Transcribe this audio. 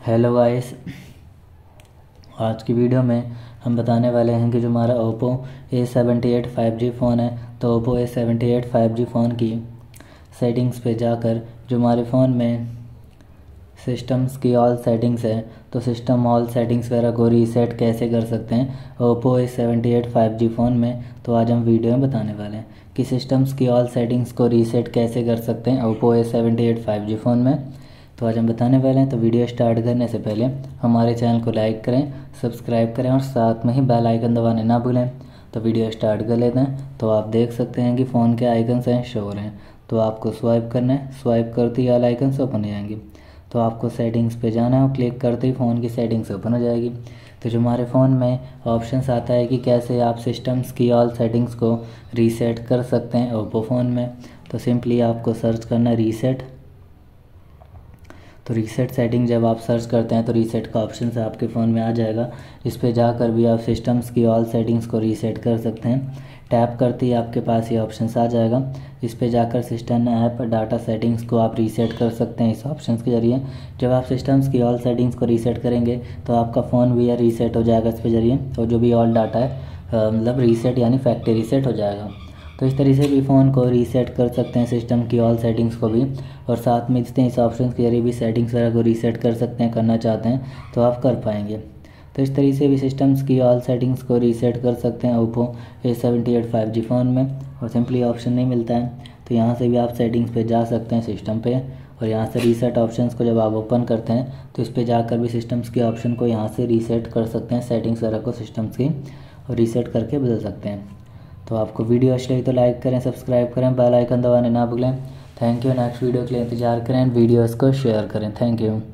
Hello guys, आज की video में हम बताने वाले हैं कि जो हमारा ओप्पो A78 5G फ़ोन है, तो ओप्पो A78 5G फ़ोन की सेटिंग्स पे जाकर जो हमारे फ़ोन में सिस्टम्स की ऑल सेटिंग्स है, तो सिस्टम ऑल सेटिंग्स वगैरह को रीसेट कैसे कर सकते हैं ओप्पो A78 5G फ़ोन में। तो आज हम वीडियो में बताने वाले हैं कि सिस्टम्स की ऑल सेटिंग्स को रीसेट कैसे कर सकते हैं ओप्पो A78 5G फ़ोन में। तो आज हम बताने वाले हैं। तो वीडियो स्टार्ट करने से पहले हमारे चैनल को लाइक करें, सब्सक्राइब करें और साथ में ही बेल आइकन दबाने ना भूलें। तो वीडियो स्टार्ट कर लेते हैं। तो आप देख सकते हैं कि फ़ोन के आइकन्स हैं, शो हो रहे हैं। तो आपको स्वाइप करना है, स्वाइप करते ही ऑल आइकन्स ओपन हो जाएंगे। तो आपको सेटिंग्स पे जाना है और क्लिक करते ही फ़ोन की सेटिंग्स ओपन हो जाएगी। तो जो हमारे फ़ोन में ऑप्शंस आता है कि कैसे आप सिस्टम्स की ऑल सेटिंग्स को रीसेट कर सकते हैं ओप्पो फ़ोन में। तो सिंपली आपको सर्च करना है रीसेट। तो रीसेट सेटिंग जब आप सर्च करते हैं तो रीसेट का ऑप्शन से आपके फ़ोन में आ जाएगा। इस पर जाकर भी आप सिस्टम्स की ऑल सेटिंग्स को रीसेट कर सकते हैं। टैप करते ही आपके पास ये ऑप्शन आ जाएगा। इस पर जाकर सिस्टम ऐप डाटा सेटिंग्स को आप रीसेट कर सकते हैं इस ऑप्शन के ज़रिए। जब आप सिस्टम्स की ऑल सेटिंग्स को रीसेट करेंगे तो आपका फ़ोन भी रीसेट हो जाएगा इसके ज़रिए, और जो भी ऑल डाटा है मतलब रीसेट यानी फैक्ट्री रीसेट हो जाएगा। तो इस तरीके से भी फ़ोन को रीसेट कर सकते हैं, सिस्टम की ऑल सेटिंग्स को भी, और साथ में इस ऑप्शन के जरिए भी सेटिंग्स वगैरह को रीसेट कर सकते हैं। करना चाहते हैं तो आप कर पाएंगे। तो इस तरीके से भी सिस्टम्स की ऑल सेटिंग्स को रीसेट कर सकते हैं ओप्पो A78 5G फ़ोन में। और सिंपली ऑप्शन नहीं मिलता है तो यहाँ से भी आप सेटिंग्स पे जा सकते हैं सिस्टम पे, और यहाँ से रीसेट ऑप्शंस को जब आप ओपन करते हैं तो इस पर जाकर भी सिस्टम्स के ऑप्शन को यहाँ से रीसेट कर सकते हैं, सेटिंग्स वगैरह को सिस्टम्स की, और रीसेट करके बदल सकते हैं। तो आपको वीडियो अच्छी लगी तो लाइक करें, सब्सक्राइब करें, बेल आइकन दबाने ना भूलें। Thank you. नेक्स्ट वीडियो के लिए इंतजार करें, वीडियोस को शेयर करें। Thank you.